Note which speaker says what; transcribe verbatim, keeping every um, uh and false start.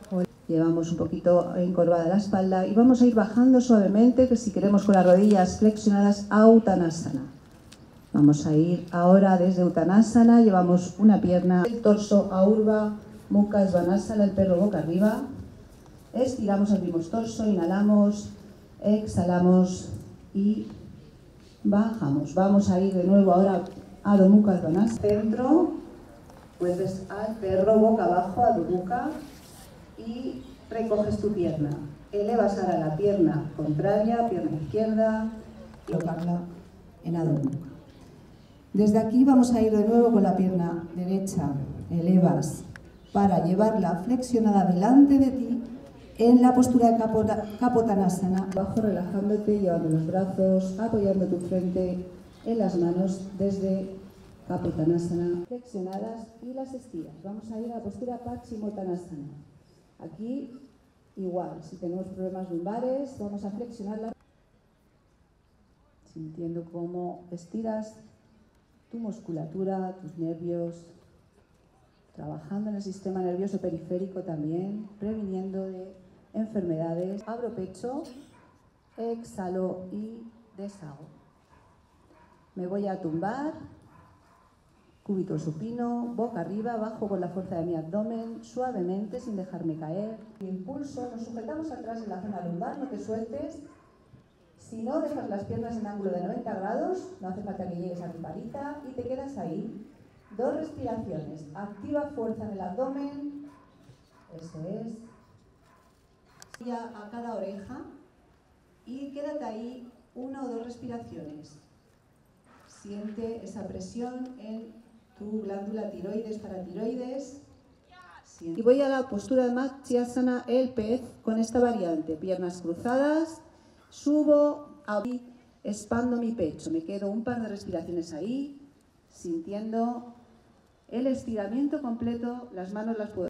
Speaker 1: Llevamos un poquito encorvada la espalda y vamos a ir bajando suavemente, que si queremos con las rodillas flexionadas, a Uttanasana. Vamos a ir ahora desde Uttanasana, llevamos una pierna, el torso a Urdhva Mukha Svanasana, el perro boca arriba. Estiramos, abrimos torso, inhalamos, exhalamos y bajamos. Vamos a ir de nuevo ahora a Adho Mukha Svanasana. Centro, vuelves al perro boca abajo, Adho Mukha. Y recoges tu pierna, elevas ahora la pierna contraria, pierna izquierda, y colocarla en Adho Mukha. Desde aquí vamos a ir de nuevo con la pierna derecha, elevas para llevarla flexionada delante de ti en la postura de Kapotanasana. Abajo relajándote, llevando los brazos, apoyando tu frente en las manos desde Kapotanasana, flexionadas y las estiras. Vamos a ir a la postura Paschimottanasana. Aquí, igual, si tenemos problemas lumbares, vamos a flexionarla, sintiendo cómo estiras tu musculatura, tus nervios, trabajando en el sistema nervioso periférico también, previniendo de enfermedades. Abro pecho, exhalo y deshago. Me voy a tumbar. Cúbito supino, boca arriba, bajo con la fuerza de mi abdomen, suavemente, sin dejarme caer. Impulso, nos sujetamos atrás en la zona lumbar, no te sueltes. Si no, dejas las piernas en ángulo de noventa grados, no hace falta que llegues a tu palita y te quedas ahí. Dos respiraciones, activa fuerza en el abdomen, eso es. Ya a cada oreja y quédate ahí una o dos respiraciones. Siente esa presión en tu glándula tiroides, paratiroides. Y voy a la postura de Matsyendrasana, el pez, con esta variante. Piernas cruzadas, subo, expando mi pecho. Me quedo un par de respiraciones ahí, sintiendo el estiramiento completo. Las manos las puedo